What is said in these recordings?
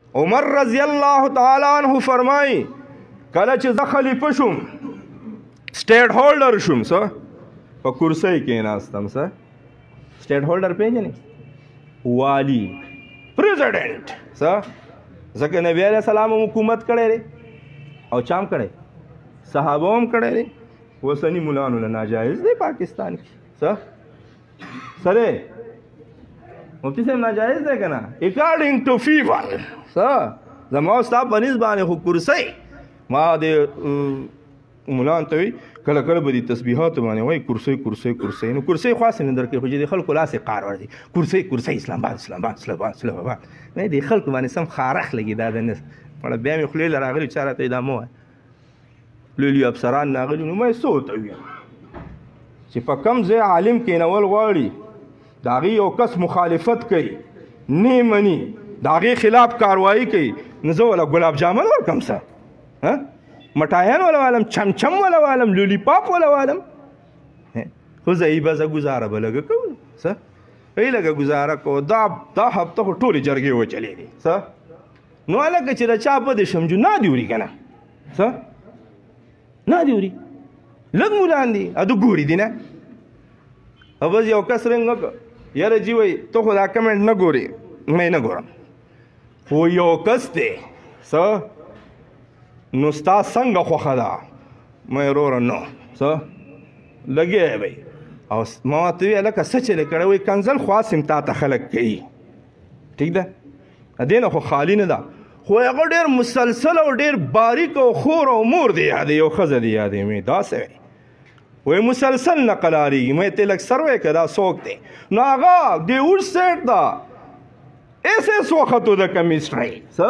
عمر رضی الله تعالی عنہ فرمایي کله چې زه خلیفه شوم سټیټ هولډر شوم څه په کرسۍ کېناستم څه سټیټ هولډر پیژنې والی پریزیډنټ څه ځکه نبی علیه السلام هم حکومت کړی دی او چا هم کړی صحابه هم کړی دی اوسني ملانو له ناجایز دی پاکستان کې څه دی مفتی صاحب ناجایز دی که نه اکارډنګ ټو فیور څه زما او ستا په نسبت باندې خو کرسۍ ما د ملان ته وي کله کله به دې تسبیحاتو باندې وایي کرسۍ کرسۍ کرسۍ نو کرسۍ خاصې نه درکوي خو چې د خلکو لاس یې قار ورځي کرسۍ کرسۍ اسلام آباد اسلام آباد اسلام آباد اسلام آباد نه د خلکو باندې سم خارخ لګي دا د نس مړه بیا مې خولې له راغلي چا راته دا مه وایه لوی افسران راغلي نو ما یې څه ورته ووایم چې په کوم ځای عالم کېنول غواړي د هغې یو کس مخالفت کوي نه مني د هغې خلاف کاروایي کوي نو زه وله ګلاب جامن ورکړم څه مټایان ولا والم چمچم ولا والم لولی پاپ ولا والم خو زه یې به زه ګزاره به لږه کوو څه ای لږه ګزاره کوو دا هفته خو ټولې جرګې وچلېدې څه نو هلکه چې د چا بدې شم جو نه دي وري که نه څه نه دي وري لږ مولان دي ادو ګوري دي نه او بس یو کس رنګ وکړه یاره جي وایي ته خو دا کمنټ نه ګورې مې نه ګورم خو یو کس دی څه نو ستا څنګه خوښه ده مې وروره نو څه لګیا یې او ما ورته وویل هلکه څه چې دې کړی وایي کنځل خو هسې تا ته خلک کوي ټیک ده دې نه خو خالي نه ده خو هغه ډېر مسلسل او ډېر باریک او خور او مور دی یادې یو ښځه دی یادې مې داسې وایي مسلسل نه قلاریږي مې ته لږ سروی که دا څوک دی نو هغه د اوږد سیټ ده ایسې وختو د کمیسټرۍ څه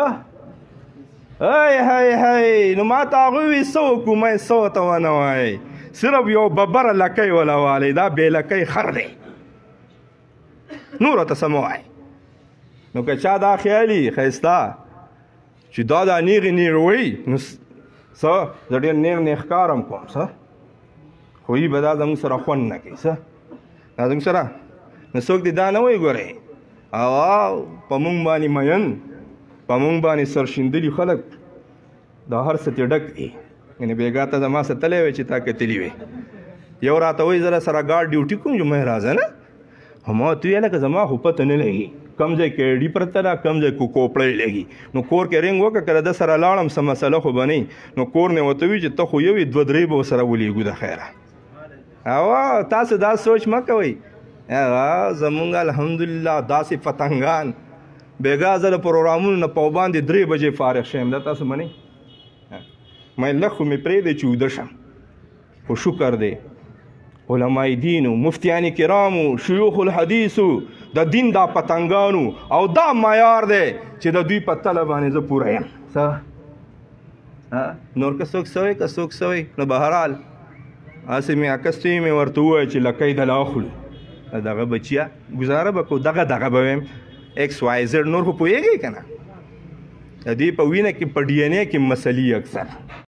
هی نو ما ته هغوی وي څه وکړو مې څه ورته ونه وایي صرف یو ببره لکۍ وله والی دا بې لکۍ خر دی نور ورته څه مه وایي نو که چا دا خیالي ښایسته چې دا نیغې نیغ وایي نو څه زه ډېر نیغ نیغ کارم کوم څه خو یي به دا زموږ سره خوند نه کوي څه دا زموږ سره نو څوک دې دا نه وایي ګورئ او په موږ باندې مین په موږ باندې سرشیندلي خلک دا هر څه ترې ډک دي یعنې بېګا ته زما څه تلی وی چې تا کتلي وې یو راته وایي زه سره ګارډ ډیوټي کوم جو مې راځه نه ما ورته وویل که زما خو پته نه لګي کم ځای کې ایډي پرته ده کم ځای کې کوپړی لګي نو کور کې رنګ وکړه که د سره لاړم څه مسله خو به نه نو کور نه ورته وي چې ته خو یو یې دوه درې به ورسره ولیږو د خیره او تاسو دا سوچ مه کوئ زمونږ الحمدلله داسې پتنګان بېګا زه د پروګرامونو نه په باندې 3 بجې فارغ شیم دا تاسو منئ مې لږ خو مې پرېږدی چې ویده شم خو شکر دی علماء دینو مفتیان کرامو شیوخ الحدیثو د دین دا پتنګانو او دا معیار دی چې د دوی په تله باندې زه پوره یم څه نور که څوک سوی که څوک سوی نو بهرحال هسې مې اکستوي مې ورته ووایه چې لکۍ د لا اخلو دغه بچیا ګزاره به کو دغه به ویم ایکس وائی زیډ نور خو پوهېږئ که نه د دې په وینه کې په ډي ان اے کې مسلې اکثر